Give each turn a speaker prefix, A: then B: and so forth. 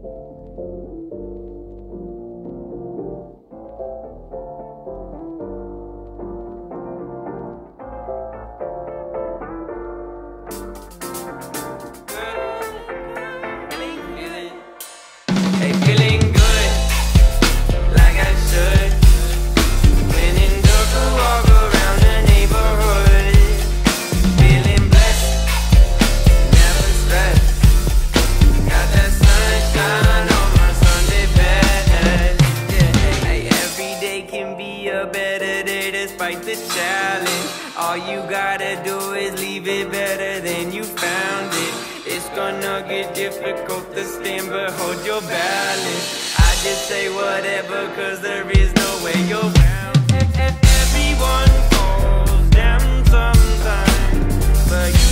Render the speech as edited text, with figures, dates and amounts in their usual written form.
A: All you gotta do is leave it better than you found it. It's gonna get difficult to stand, but hold your balance. I just say whatever, cause there is no way you're around. Everyone falls down sometimes, but